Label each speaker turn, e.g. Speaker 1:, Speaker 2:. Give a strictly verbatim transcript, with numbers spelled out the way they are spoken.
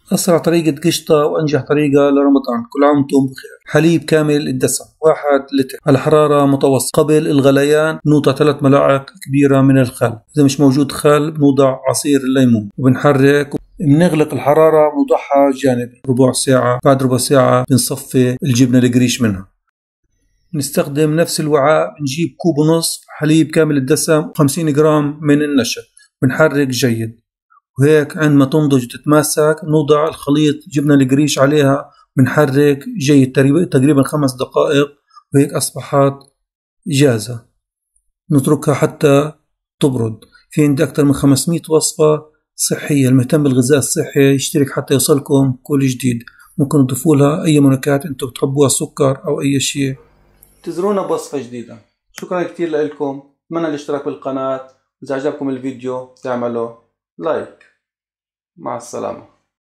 Speaker 1: أسرع طريقة قشطة وأنجح طريقة لرمضان. كل عام وأنتم بخير. حليب كامل الدسم واحد لتر على حرارة متوسطة. قبل الغليان بنوضع ثلاث ملاعق كبيرة من الخل، إذا مش موجود خل بنوضع عصير الليمون وبنحرك. بنغلق الحرارة بنوضعها جانبي ربع ساعة. بعد ربع ساعة بنصفي الجبنة القريش منها. نستخدم نفس الوعاء. بنجيب كوب ونصف حليب كامل الدسم وخمسين جرام من النشا. بنحرك جيد، وهيك عندما تنضج وتتماسك نوضع الخليط جبنة القريش عليها. بنحرك جيد تقريبا خمس دقائق، وهيك أصبحت جاهزة. نتركها حتى تبرد. في عندي أكثر من خمسمئة وصفة صحية. المهتم بالغذاء الصحي يشترك حتى يوصلكم كل جديد. ممكن تضيفوا لها أي منكهات أنتم بتحبوها، سكر أو أي شيء. انتظرونا بوصفة جديدة. شكرا كتير لكم. أتمنى الاشتراك بالقناة. إذا عجبكم الفيديو تعملوا لايك. مع السلامة.